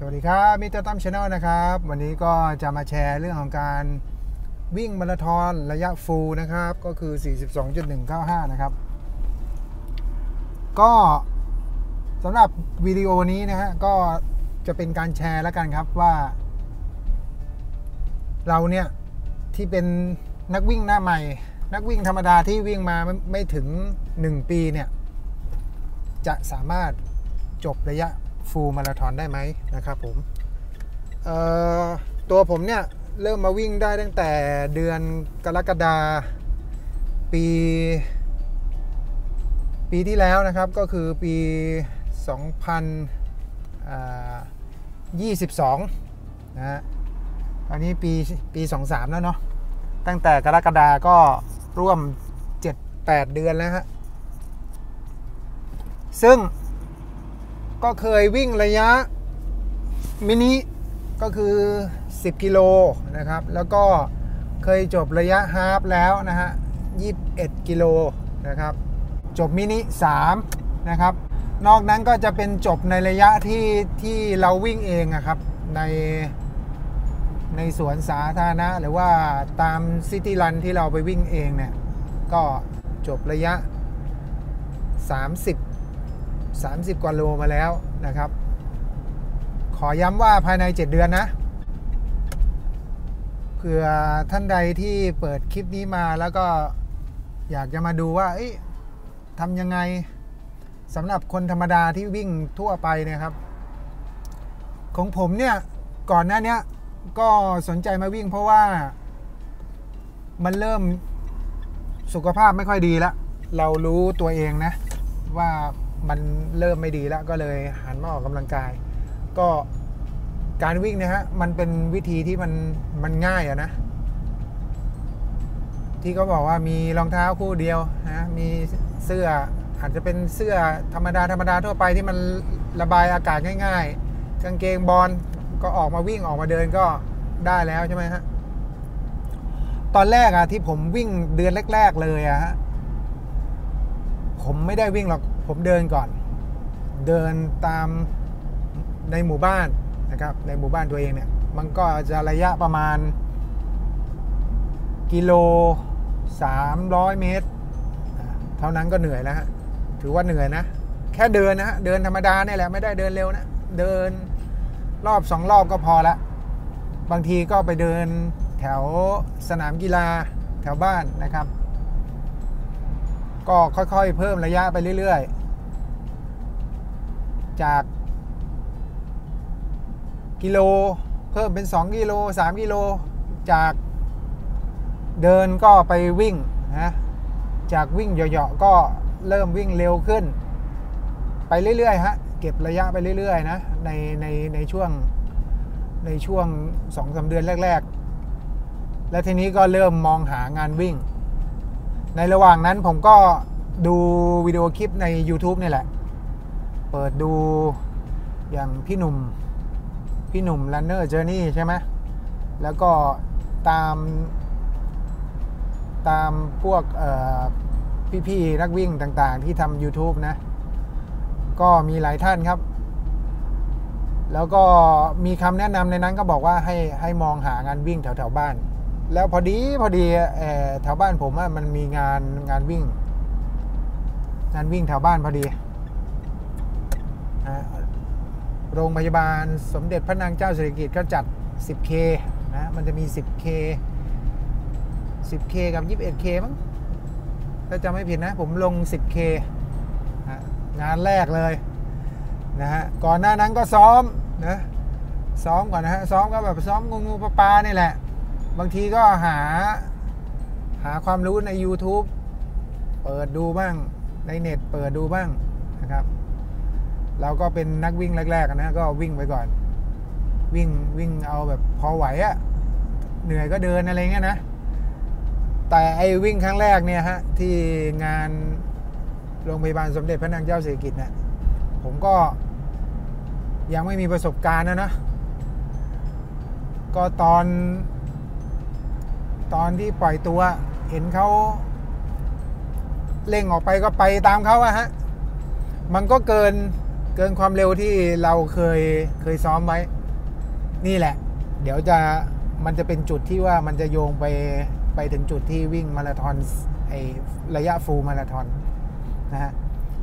วัสดีครับมิสเตอร์ตั้มชาแนลนะครับวันนี้ก็จะมาแชร์เรื่องของการวิ่งมาราธอนระยะฟูลนะครับก็คือ 42.195 นะครับก็สำหรับวิดีโอนี้นะฮะก็จะเป็นการแชร์แล้วกันครับว่าเราเนี่ยที่เป็นนักวิ่งหน้าใหม่นักวิ่งธรรมดาที่วิ่งมาไม่ถึง1ปีเนี่ยจะสามารถจบระยะฟูลมาราธอนได้ไหมนะครับผมตัวผมเนี่ยเริ่มมาวิ่งได้ตั้งแต่เดือนกรกฎาปีที่แล้วนะครับก็คือปี2022นะฮะตอนนี้ปี23แล้วเนาะตั้งแต่กรกฎาก็ร่วม 7-8 เดือนแล้วฮะซึ่งก็เคยวิ่งระยะมินิก็คือ10 กิโลนะครับแล้วก็เคยจบระยะฮาล์ฟแล้วนะฮะ21 กิโลนะครับจบมินิ3นะครับนอกนั้นก็จะเป็นจบในระยะที่เราวิ่งเองอะครับในสวนสาธารณะหรือว่าตามซิตี้รันที่เราไปวิ่งเองเนี่ยก็จบระยะ30 กว่าโลมาแล้วนะครับขอย้ำว่าภายใน7 เดือนนะเผื่อท่านใดที่เปิดคลิปนี้มาแล้วก็อยากจะมาดูว่าทำยังไงสำหรับคนธรรมดาที่วิ่งทั่วไปนะครับของผมเนี่ยก่อนหน้านี้ก็สนใจมาวิ่งเพราะว่ามันเริ่มสุขภาพไม่ค่อยดีแล้วเรารู้ตัวเองนะว่ามันเริ่มไม่ดีแล้วก็เลยหันมาออกกำลังกายก็การวิ่งนะฮะมันเป็นวิธีที่มันง่ายอะนะที่เขาบอกว่ามีรองเท้าคู่เดียวนะมีเสื้ออาจจะเป็นเสื้อธรรมดาทั่วไปที่มันระบายอากาศง่ายๆกางเกงบอลก็ออกมาวิ่งออกมาเดินก็ได้แล้วใช่ไหมฮะตอนแรกอะที่ผมวิ่งเดือนแรกๆเลยอะฮะผมไม่ได้วิ่งหรอกผมเดินก่อนเดินตามในหมู่บ้านนะครับในหมู่บ้านตัวเองเนี่ยมันก็จะระยะประมาณกิโล300 เมตรเท่านั้นก็เหนื่อยแล้วฮะถือว่าเหนื่อยนะแค่เดินนะฮะเดินธรรมดาเนี่ยแหละไม่ได้เดินเร็วนะเดินรอบ2 รอบก็พอละบางทีก็ไปเดินแถวสนามกีฬาแถวบ้านนะครับก็ค่อยๆเพิ่มระยะไปเรื่อยๆจากกิโลเพิ่มเป็น2 กิโล3 กิโลจากเดินก็ไปวิ่งนะจากวิ่งเหยาะๆก็เริ่มวิ่งเร็วขึ้นไปเรื่อยๆฮะเก็บระยะไปเรื่อยๆนะในช่วง 2-3 เดือนแรกๆและทีนี้ก็เริ่มมองหางานวิ่งในระหว่างนั้นผมก็ดูวิดีโอคลิปใน YouTube นี่แหละเปิดดูอย่างพี่หนุ่มRunner Journey ใช่ไหมแล้วก็ตามพวกพี่ๆนักวิ่งต่างๆที่ทำ YouTube นะก็มีหลายท่านครับแล้วก็มีคำแนะนำในนั้นก็บอกว่าให้มองหางานวิ่งแถวบ้านแล้วพอดีแถวบ้านผมมันมีงานวิ่งแถวบ้านพอดีโรงพยาบาลสมเด็จพระนางเจ้าสิริกิติ์ก็จัด 10K นะมันจะมี 10K กับ 21K มั้งถ้าจำไม่ผิดนะผมลง 10K งานแรกเลยนะฮะก่อนหน้านั้นก็ซ้อมก่อนนะฮะซ้อมก็แบบซ้อมงูปลานี่แหละบางทีก็หาความรู้ใน YouTube เปิดดูบ้างในเน็ตเปิดดูบ้างนะครับเราก็เป็นนักวิ่งแรกๆนะก็วิ่งไปก่อนวิ่งเอาแบบพอไหวอะเหนื่อยก็เดินอะไรเงี้ยนะแต่ไอ้วิ่งครั้งแรกเนี่ยฮะที่งานโรงพยาบาลสมเด็จพระนางเจ้าสิริกิติ์เนี่ยผมก็ยังไม่มีประสบการณ์นะก็ตอนที่ปล่อยตัวเห็นเขาเร่งออกไปก็ไปตามเขาอะฮะมันก็เกินเกินความเร็วที่เราเคยซ้อมไว้นี่แหละเดี๋ยวมันจะเป็นจุดที่ว่ามันจะโยงไปถึงจุดที่วิ่งมาราธอนระยะฟูลมาราธอนนะฮะ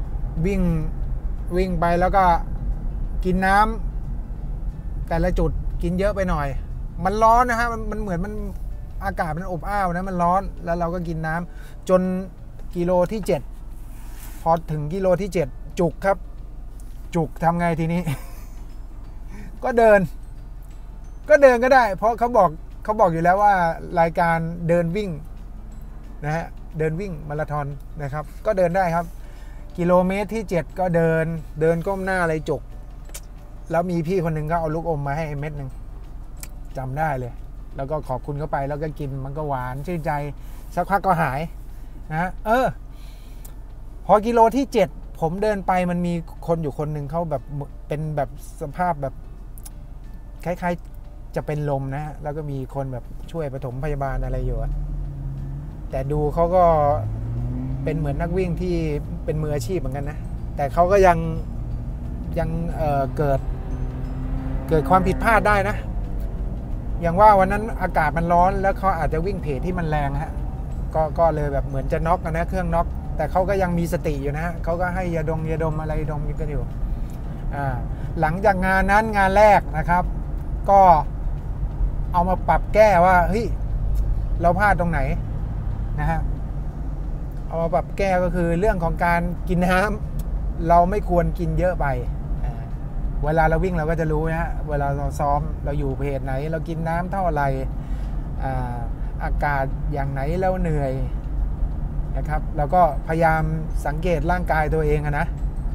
วิ่งไปแล้วก็กินน้ำแต่ละจุดกินเยอะไปหน่อยมันร้อนนะฮะมันเหมือนมันอากาศมันอบอ้าวนะมันร้อนแล้วเราก็กินน้ำจนกิโลที่7พอถึงกิโลที่7จุกครับจุกทำไงทีนี้ ก็เดินก็ได้ เพราะเขาบอกอยู่แล้วว่ารายการเดินวิ่งนะฮะเดินวิ่งมาราธอนนะครับก็เดินได้ครับกิโลเมตรที่7ก็เดินก้มหน้าอะไรจุกแล้วมีพี่คนหนึ่งก็เอาลูกอมมาให้เม็ดนึงจำได้เลยแล้วก็ขอบคุณเขาไปแล้วก็กินมันก็หวานชื่นใจสักพักก็หายนะพอกิโลที่7ผมเดินไปมันมีคนอยู่คนหนึ่งเขาแบบเป็นแบบสภาพแบบคล้ายๆจะเป็นลมนะแล้วก็มีคนแบบช่วยปฐมพยาบาลอะไรอยู่แต่ดูเขาก็เป็นเหมือนนักวิ่งที่เป็นมืออาชีพเหมือนกันนะแต่เขาก็ยังเกิดความผิดพลาดได้นะอย่างว่าวันนั้นอากาศมันร้อนแล้วเขาอาจจะวิ่งเพจที่มันแรงฮะก็เลยแบบเหมือนจะน็อกนะเครื่องน็อกแต่เขาก็ยังมีสติอยู่นะฮะเขาก็ให้ยาดมอะไรดมกันอยู่หลังจากงานนั้นงานแรกนะครับก็เอามาปรับแก้ว่าเฮ้ยเราพลาดตรงไหนนะฮะเอามาปรับแก้ก็คือเรื่องของการกินน้ำเราไม่ควรกินเยอะไปเวลาเราวิ่งเราก็จะรู้นะฮะเวลาเราซ้อมเราอยู่เพจไหนเรากินน้ำเท่าไหร่อากาศอย่างไหนแล้วเหนื่อยนะครับเราก็พยายามสังเกตร่างกายตัวเองนะ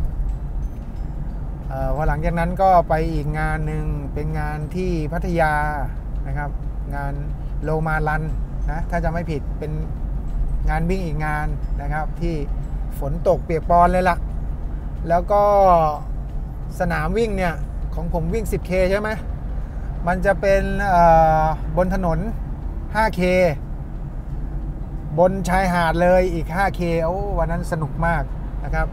พอหลังจากนั้นก็ไปอีกงานหนึ่งเป็นงานที่พัทยานะครับงานโลมารันนะถ้าจะไม่ผิดเป็นงานวิ่งอีกงานนะครับที่ฝนตกเปียกปอนเลยล่ะแล้วก็สนามวิ่งเนี่ยของผมวิ่ง 10K ใช่ไหมมันจะเป็นบนถนน 5K บนชายหาดเลยอีก 5K โอ้วันนั้นสนุกมากนะครับ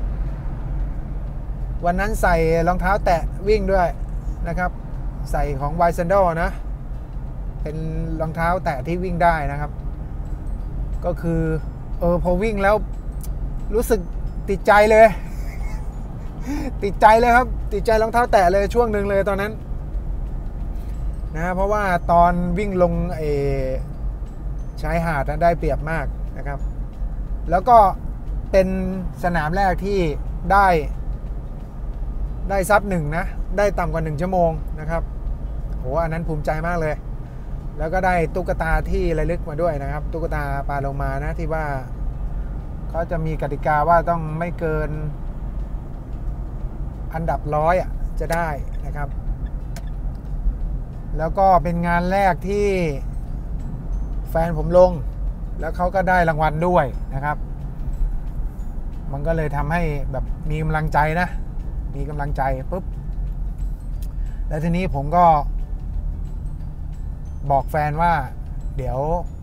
วันนั้นใส่รองเท้าแตะวิ่งด้วยนะครับใส่ของ Y Sandal นะเป็นรองเท้าแตะที่วิ่งได้นะครับก็คือพอวิ่งแล้วรู้สึกติดใจเลยติดใจเลยครับติดใจรองเท้าแตะเลยช่วงหนึ่งเลยตอนนั้นนะเพราะว่าตอนวิ่งลงชายหาดได้เปรียบมากนะครับแล้วก็เป็นสนามแรกที่ได้ซับ1นะได้ต่ำกว่า1ชั่วโมงนะครับโหอันนั้นภูมิใจมากเลยแล้วก็ได้ตุ๊กตาที่ระลึกมาด้วยนะครับตุ๊กตาปลาโลมานะที่ว่าเขาจะมีกติกาว่าต้องไม่เกินอันดับ100จะได้นะครับแล้วก็เป็นงานแรกที่แฟนผมลงแล้วเขาก็ได้รางวัลด้วยนะครับมันก็เลยทำให้แบบมีกำลังใจนะมีกำลังใจปุ๊บแล้วทีนี้ผมก็บอกแฟนว่าเดี๋ยว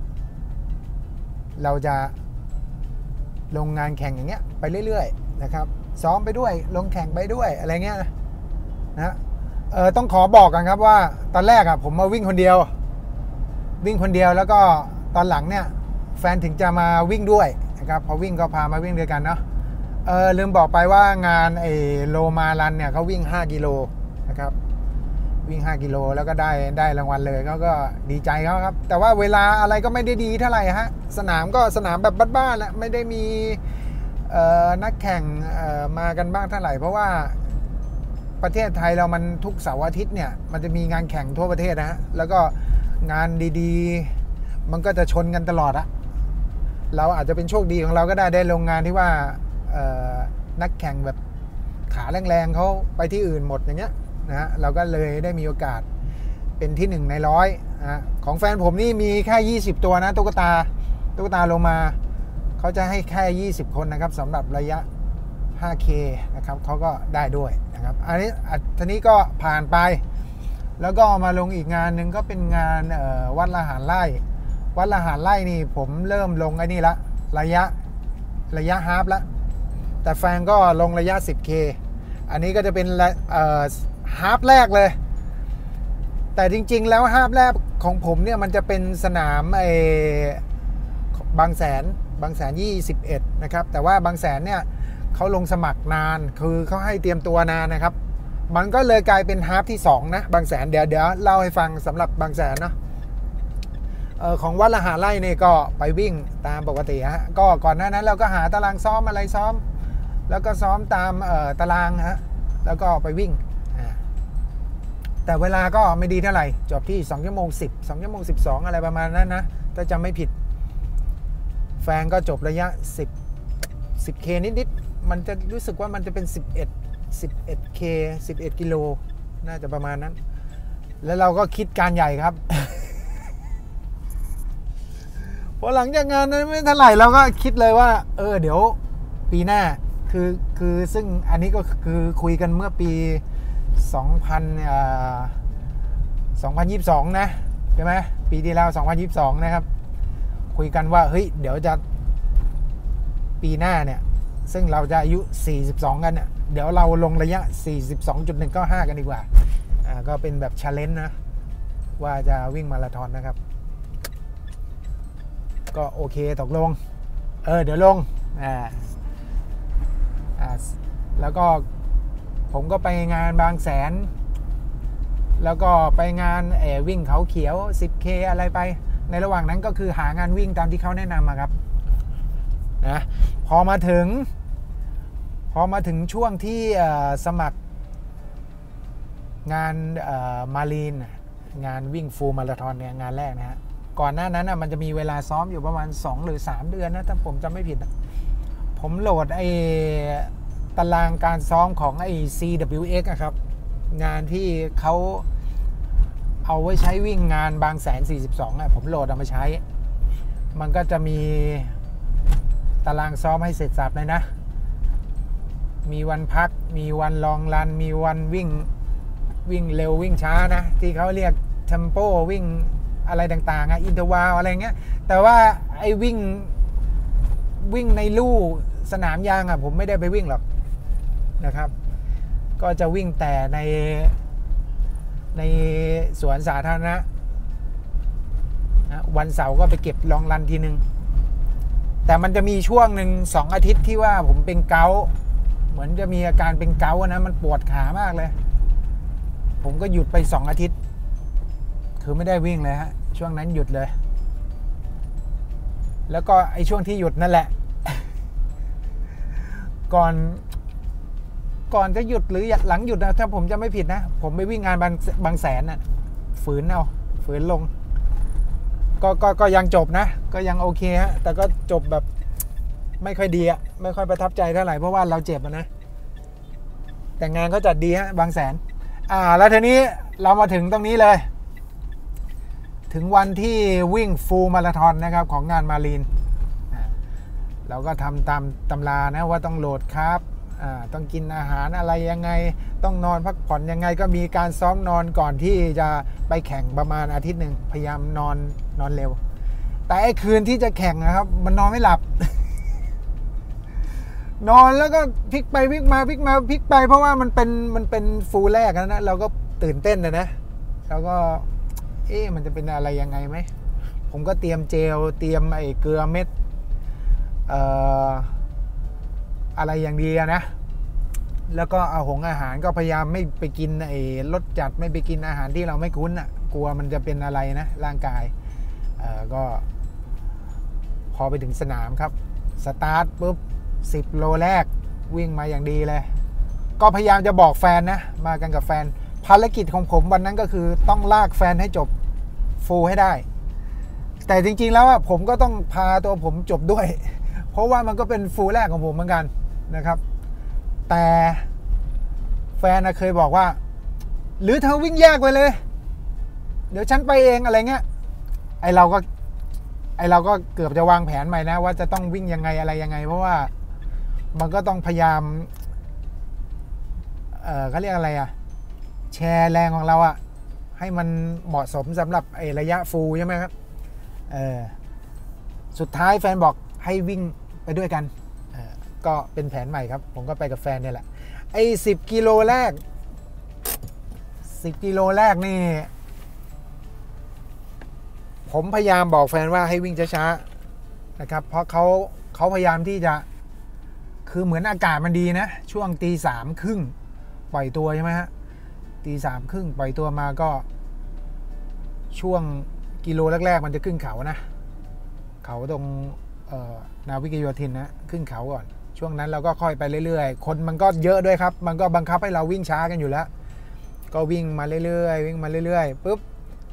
เราจะลงงานแข่งอย่างเงี้ยไปเรื่อยๆนะครับซ้อมไปด้วยลงแข่งไปด้วยอะไรเงี้ยนะต้องขอบอกกันครับว่าตอนแรกผมมาวิ่งคนเดียวแล้วก็ตอนหลังเนี่ยแฟนถึงจะมาวิ่งด้วยนะครับพอวิ่งก็พามาวิ่งด้วยกันเนาะลืมบอกไปว่างานโลมารันเนี่ยเขาวิ่ง5กิโลนะครับวิ่ง5กิโลแล้วก็ได้รางวัลเลยเขาก็ดีใจเขาครับแต่ว่าเวลาอะไรก็ไม่ได้ดีเท่าไหร่ฮะสนามก็สนามแบบบ้านๆแหละไม่ได้มีนักแข่งมากันบ้างเท่าไหร่เพราะว่าประเทศไทยเรามันทุกเสาร์อาทิตย์เนี่ยมันจะมีงานแข่งทั่วประเทศนะฮะแล้วก็งานดีๆมันก็จะชนกันตลอดอะเราอาจจะเป็นโชคดีของเราก็ได้ลงงานที่ว่านักแข่งแบบขาแรงๆเขาไปที่อื่นหมดอย่างเงี้ยนะฮะเราก็เลยได้มีโอกาสเป็นที่1ใน100นะของแฟนผมนี่มีแค่20ตัวนะตุ๊กตาลงมาเขาจะให้แค่20คนนะครับสำหรับระยะ 5K นะครับเขาก็ได้ด้วยนะครับอันนี้ก็ผ่านไปแล้วก็มาลงอีกงานหนึ่งก็เป็นงานวัดละหารไร่นี่ผมเริ่มลงไอ้นี่ละระยะฮาล์ฟละแต่แฟนก็ลงระยะ 10K อันนี้ก็จะเป็นฮาล์ฟแรกเลยแต่จริงๆแล้วฮาล์ฟแรกของผมเนี่ยมันจะเป็นสนามบางแสน21นะครับแต่ว่าบางแสนเนี่ยเขาลงสมัครนานคือเขาให้เตรียมตัวนานนะครับมันก็เลยกลายเป็นฮาล์ฟที่2นะบางแสนเดี๋ยวเล่าให้ฟังสำหรับบางแสนเนาะของวัดละหาไร่นี่ก็ไปวิ่งตามปกติฮะก็ก่อนหน้านั้นเราก็หาตารางซ้อมอะไรซ้อมแล้วก็ซ้อมตามตารางฮะแล้วก็ไปวิ่งแต่เวลาก็ไม่ดีเท่าไหร่จบที่2 ชั่วโมง 10 2 ชั่วโมง 12อะไรประมาณนั้นนะถ้าจำไม่ผิดแฟนก็จบระยะ10K นิดๆมันจะรู้สึกว่ามันจะเป็น11K 11กิโลน่าจะประมาณนั้นแล้วเราก็คิดการใหญ่ครับ พอหลังจากงานนั้นไม่เท่าไหร่เราก็คิดเลยว่าเดี๋ยวปีหน้าคือซึ่งอันนี้ก็คือคุยกันเมื่อปี2022นะใช่ไหมปีที่แล้ว2022นะครับคุยกันว่าเฮ้ยเดี๋ยวจะปีหน้าเนี่ยซึ่งเราจะอายุ42กันเนี่ยเดี๋ยวเราลงระยะ 42.195 กันดีกว่าก็เป็นแบบ challenge นะว่าจะวิ่งมาราธอนนะครับก็โอเคตกลงเดี๋ยวลงแล้วก็ผมก็ไปงานบางแสนแล้วก็ไปงานวิ่งเขาเขียว 10K อะไรไปในระหว่างนั้นก็คือหางานวิ่งตามที่เขาแนะนำมาครับนะพอมาถึงช่วงที่สมัครงานมารีนงานวิ่งฟูลมาราธอนเนี่ยงานแรกนะฮะก่อนหน้านั้นมันจะมีเวลาซ้อมอยู่ประมาณ2 หรือ 3 เดือนนะถ้าผมจำไม่ผิดผมโหลดตารางการซ้อมของCWX ครับงานที่เขาเอาไว้ใช้วิ่งงานบางแสน42ผมโหลดเอามาใช้มันก็จะมีตารางซ้อมให้เสร็จสับเลยนะมีวันพักมีวันลองรันมีวันวิ่งเร็ววิ่งช้านะที่เขาเรียกเทมโปวิ่งอะไรต่างๆอินเทอร์วาลอะไรเงี้ยแต่ว่าไอ้วิ่งในลู่สนามยางผมไม่ได้ไปวิ่งหรอกนะครับก็จะวิ่งแต่ในสวนสาธารณะวันเสาร์ก็ไปเก็บลองรันทีนึงแต่มันจะมีช่วงหนึ่ง2 อาทิตย์ที่ว่าผมเป็นเกาต์เหมือนจะมีอาการเป็นเกาต์นะมันปวดขามากเลยผมก็หยุดไป2 อาทิตย์คือไม่ได้วิ่งเลยฮะช่วงนั้นหยุดเลยแล้วก็ไอ้ช่วงที่หยุดนั่นแหละ ก่อนจะหยุดหรือหลังหยุดนะถ้าผมจะไม่ผิดนะผมไปวิ่งงานบางแสนฝืนลงก็ยังจบนะก็ยังโอเคฮะแต่ก็จบแบบไม่ค่อยดีไม่ค่อยประทับใจเท่าไหร่เพราะว่าเราเจ็บนะแต่งานเขาจัดดีฮะบางแสนแล้วทีนี้เรามาถึงตรงนี้เลยถึงวันที่วิ่งฟูลมาราธอนนะครับของงานมารีนเราก็ทำตามตำรานะว่าต้องโหลดครับต้องกินอาหารอะไรยังไงต้องนอนพักผ่อนยังไงก็มีการซ้อมนอนก่อนที่จะไปแข่งประมาณอาทิตย์หนึ่งพยายามนอนเร็วแต่ไอ้คืนที่จะแข่งนะครับมันนอนไม่หลับ นอนแล้วก็พลิกไปพลิกมาพลิกไปเพราะว่ามันเป็นฟูลแรกนะเราก็ตื่นเต้นนะแล้วก็มันจะเป็นอะไรยังไงไหมผมก็เตรียมเจลเตรียมไอ้เกลือเม็ดอะไรอย่างดีนะแล้วก็อาหารก็พยายามไม่ไปกินไอ้รสจัดไม่ไปกินอาหารที่เราไม่คุ้นกลัวมันจะเป็นอะไรนะร่างกายก็พอไปถึงสนามครับสตาร์ทปุ๊บ10 โลแรกวิ่งมาอย่างดีเลยก็พยายามจะบอกแฟนนะมากันกับแฟนภารกิจของผมวันนั้นก็คือต้องลากแฟนให้จบฟูลให้ได้แต่จริงๆแล้วผมก็ต้องพาตัวผมจบด้วยเพราะว่ามันก็เป็นฟูลแรกของผมเหมือนกันนะครับแต่แฟนเคยบอกว่าหรือเธอวิ่งแยกไปเลยเดี๋ยวฉันไปเองอะไรเงี้ยไอเราก็เกือบจะวางแผนใหม่นะว่าจะต้องวิ่งยังไงอะไรยังไงเพราะว่ามันก็ต้องพยายามเขาเรียกอะไรแชร์แรงของเราให้มันเหมาะสมสำหรับไอระยะฟูลใช่ไหมครับสุดท้ายแฟนบอกให้วิ่งไปด้วยกันก็เป็นแผนใหม่ครับผมก็ไปกับแฟนเนี่ยแหละไออ้10 กิโลแรก10 กิโลแรกนี่ผมพยายามบอกแฟนว่าให้วิ่งช้าๆนะครับเพราะเขาพยายามที่จะคือเหมือนอากาศมันดีนะช่วง3:30ปล่อยตัวใช่ไหมฮะ3:30ปล่อยตัวมาก็ช่วงกิโลแรกๆมันจะขึ้นเขานะเขาตรงนาวิกโยธินนะขึ้นเขาก่อนช่วงนั้นเราก็ค่อยไปเรื่อยๆคนมันก็เยอะด้วยครับมันก็บังคับให้เราวิ่งช้ากันอยู่แล้วก็วิ่งมาเรื่อยๆวิ่งมาเรื่อยๆปุ๊บ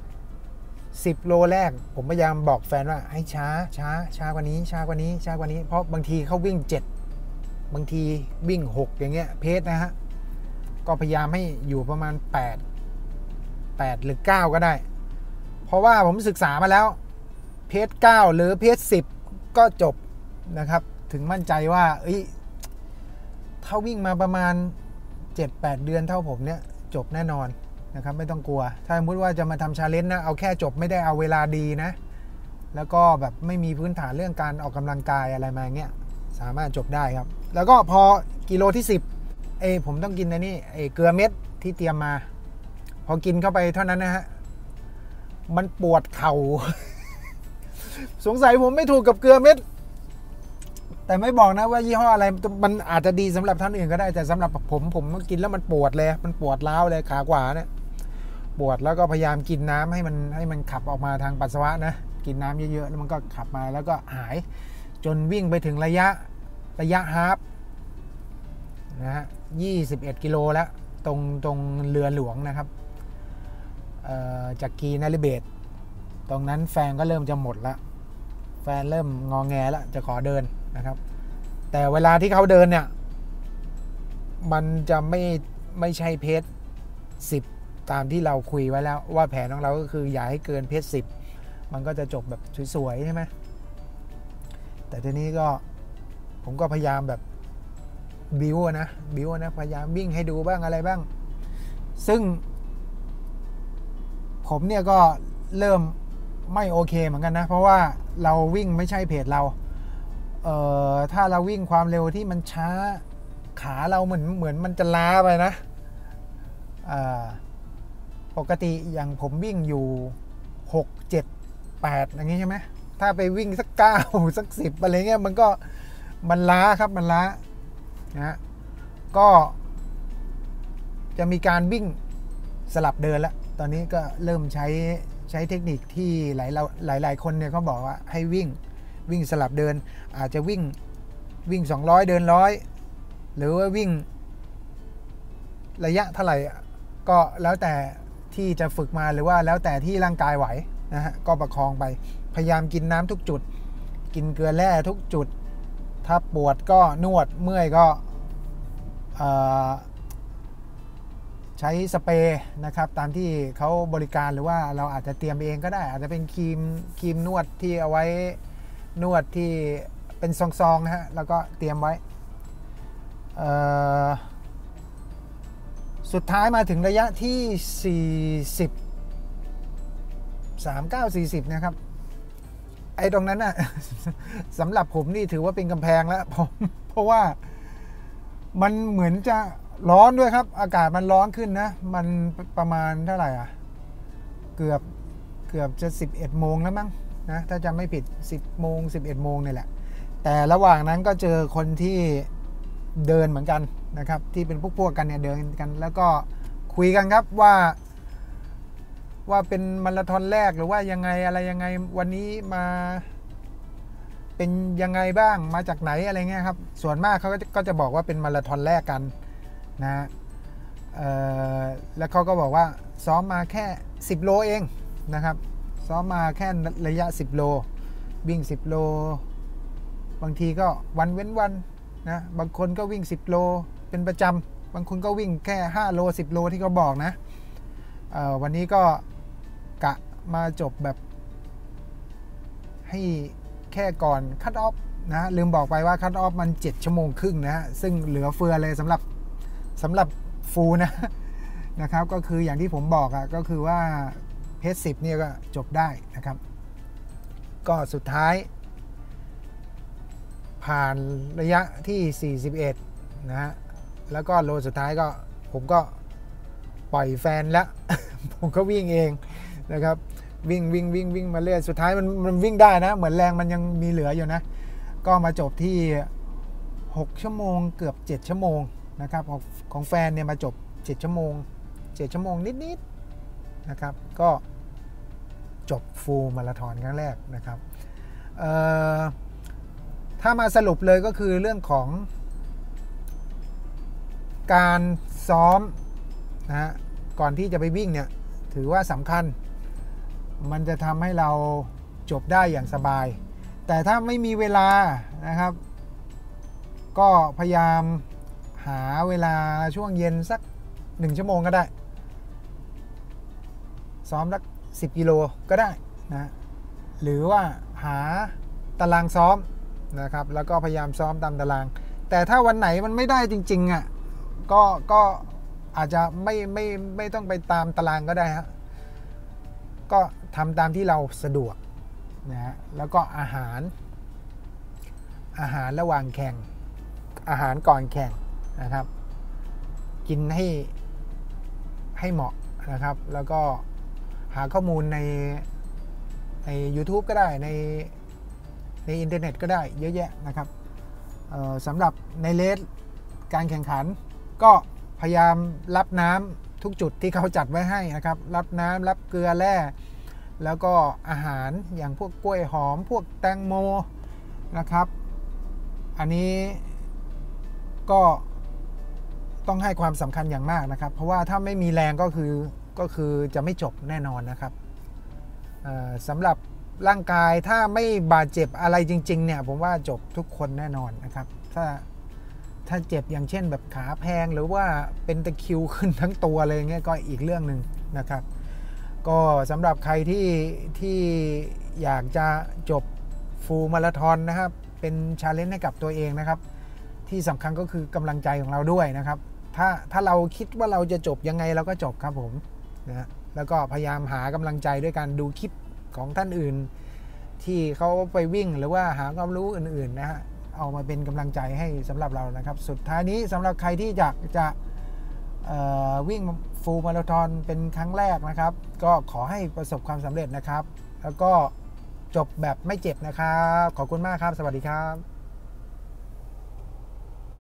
10 โลแรกผมพยายามบอกแฟนว่าให้ช้ากว่านี้ช้ากว่านี้เพราะบางทีเขาวิ่ง7บางทีวิ่ง6อย่างเงี้ยเพจนะฮะก็พยายามให้อยู่ประมาณ8หรือ9ก็ได้เพราะว่าผมศึกษามาแล้วเพจ9หรือเพจ10ก็จบนะครับถึงมั่นใจว่าถ้าวิ่งมาประมาณ 7-8 เดือนเท่าผมเนี่ยจบแน่นอนนะครับไม่ต้องกลัวถ้าสมมติว่าจะมาทำชาเลนจ์นะเอาแค่จบไม่ได้เอาเวลาดีนะแล้วก็แบบไม่มีพื้นฐานเรื่องการออกกำลังกายอะไรมาเงี้ยสามารถจบได้ครับแล้วก็พอกิโลที่10ผมต้องกินนี่เกลือเม็ดที่เตรียมมาพอกินเข้าไปเท่านั้นนะฮะมันปวดเข่า สงสัยผมไม่ถูกกับเกลือเม็ดแต่ไม่บอกนะว่ายี่ห้ออะไรมันอาจจะดีสำหรับท่านอื่นก็ได้แต่สำหรับผมกินแล้วมันปวดเลยมันปวดร้าวเลยขาขวาเนี่ยปวดแล้วก็พยายามกินน้ำให้มันขับออกมาทางปัสสาวะนะกินน้ำเยอะๆแล้วมันก็ขับมาแล้วก็หายจนวิ่งไปถึงระยะฮาล์ฟนะฮะ21 กิโลแล้วตรงเรือหลวงนะครับจากกีนาริเบตตรงนั้นแฟนก็เริ่มจะหมดละแฟนเริ่มงอแงแล้วจะขอเดินนะครับแต่เวลาที่เขาเดินเนี่ยมันจะไม่ใช่เพจ10ตามที่เราคุยไว้แล้วว่าแผนของเราก็คืออย่าให้เกินเพจ10มันก็จะจบแบบสวยๆใช่ไหมแต่ทีนี้ก็ผมก็พยายามแบบบิวนะพยายามวิ่งให้ดูบ้างอะไรบ้างซึ่งผมเนี่ยก็เริ่มไม่โอเคเหมือนกันนะเพราะว่าเราวิ่งไม่ใช่เพจเราถ้าเราวิ่งความเร็วที่มันช้าขาเราเหมือนมันจะล้าไปนะปกติอย่างผมวิ่งอยู่6 7 8อย่างนี้ใช่ไหมถ้าไปวิ่งสัก9สัก10อะไรเงี้ยมันล้าครับมันล้านะก็จะมีการวิ่งสลับเดินแล้วตอนนี้ก็เริ่มใช้เทคนิคที่หลายคนเนี่ยเขาบอกว่าให้วิ่งสลับเดินอาจจะวิ่ง200เดิน100หรือว่าวิ่งระยะเท่าไหร่ก็แล้วแต่ที่จะฝึกมาหรือว่าแล้วแต่ที่ร่างกายไหวนะฮะก็ประคองไปพยายามกินน้ำทุกจุดกินเกลือแร่ทุกจุดถ้าปวดก็นวดเมื่อยก็ใช้สเปรย์นะครับตามที่เขาบริการหรือว่าเราอาจจะเตรียมเองก็ได้อาจจะเป็นครีมนวดที่เอาไว้นวดที่เป็นซองๆนะฮะแล้วก็เตรียมไว้สุดท้ายมาถึงระยะที่39-40นะครับไอ้ตรงนั้นน่ะ สำหรับผมนี่ถือว่าเป็นกำแพงแล้วเพราะว่ามันเหมือนจะร้อนด้วยครับอากาศมันร้อนขึ้นนะมันประมาณเท่าไหร่เกือบจะ11 โมงแล้วมั้งนะถ้าจำไม่ผิด10 โมง11 โมงนี่แหละแต่ระหว่างนั้นก็เจอคนที่เดินเหมือนกันนะครับที่เป็นพวกกันเนี่ยเดินกันแล้วก็คุยกันครับว่าเป็นมาราธอนแรกหรือว่ายังไงอะไรยังไงวันนี้มาเป็นยังไงบ้างมาจากไหนอะไรเงี้ยครับส่วนมากเขาก็จะบอกว่าเป็นมาราธอนแรกกันนะแล้วเขาก็บอกว่าซ้อมมาแค่10 โลเองนะครับซ้อมมาแค่ระยะ10 โลวิ่ง10 โลบางทีก็วันเว้นวันนะบางคนก็วิ่ง10 โลเป็นประจำบางคนก็วิ่งแค่5 โล10 โลที่เขาบอกนะวันนี้ก็กะมาจบแบบให้แค่ก่อนคัทออฟนะลืมบอกไปว่าคัทออฟมัน7 ชั่วโมงครึ่งนะซึ่งเหลือเฟือเลยสำหรับฟูลนะครับก็คืออย่างที่ผมบอกก็คือว่าเพจ10เนี่ยก็จบได้นะครับก็สุดท้ายผ่านระยะที่41นะฮะแล้วก็โลสุดท้ายก็ผมก็ปล่อยแฟนแล้ว ผมก็วิ่งเองนะครับวิ่งมาเรื่อยสุดท้ายมันวิ่งได้นะเหมือนแรงมันยังมีเหลืออยู่นะก็มาจบที่6 ชั่วโมงเกือบ7 ชั่วโมงนะครับของแฟนเนี่ยมาจบ7 ชั่วโมงนิดนะครับก็จบฟูลมาราธอนครั้งแรกนะครับถ้ามาสรุปเลยก็คือเรื่องของการซ้อมนะฮะก่อนที่จะไปวิ่งเนี่ยถือว่าสำคัญมันจะทำให้เราจบได้อย่างสบายแต่ถ้าไม่มีเวลานะครับก็พยายามหาเวลาช่วงเย็นสัก1 ชั่วโมงก็ได้ซ้อมสัก10 กิโลก็ได้นะหรือว่าหาตารางซ้อมนะครับแล้วก็พยายามซ้อมตามตารางแต่ถ้าวันไหนมันไม่ได้จริงๆอ่ะก็อาจจะไม่ต้องไปตามตารางก็ได้ฮะก็ทำตามที่เราสะดวกนะฮะแล้วก็อาหารระหว่างแข่งอาหารก่อนแข่งนะครับกินให้เหมาะนะครับแล้วก็หาข้อมูลใน YouTube ก็ได้ในอินเทอร์เน็ตก็ได้เยอะแยะนะครับสำหรับในเลสการแข่งขันก็พยายามรับน้ำทุกจุดที่เขาจัดไว้ให้นะครับรับน้ำรับเกลือแร่แล้วก็อาหารอย่างพวกกล้วยหอมพวกแตงโมนะครับอันนี้ก็ต้องให้ความสำคัญอย่างมากนะครับเพราะว่าถ้าไม่มีแรงก็คือจะไม่จบแน่นอนนะครับสำหรับร่างกายถ้าไม่บาดเจ็บอะไรจริงๆเนี่ยผมว่าจบทุกคนแน่นอนนะครับถ้าเจ็บอย่างเช่นแบบขาแพงหรือว่าเป็นตะคริวขึ้นทั้งตัวอะไรเงี้ยก็อีกเรื่องหนึ่งนะครับก็สำหรับใครที่อยากจะจบฟูลมาราธอนนะครับเป็นชาเลนจ์ให้กับตัวเองนะครับที่สำคัญก็คือกำลังใจของเราด้วยนะครับถ้าเราคิดว่าเราจะจบยังไงเราก็จบครับผมนะแล้วก็พยายามหากำลังใจด้วยการดูคลิปของท่านอื่นที่เขาไปวิ่งหรือว่าหาความรู้อื่นๆนะฮะเอามาเป็นกำลังใจให้สำหรับเรานะครับสุดท้ายนี้สำหรับใครที่อยากจะวิ่งฟูลมาราธอนเป็นครั้งแรกนะครับก็ขอให้ประสบความสำเร็จนะครับแล้วก็จบแบบไม่เจ็บนะครับขอบคุณมากครับสวัสดีครับ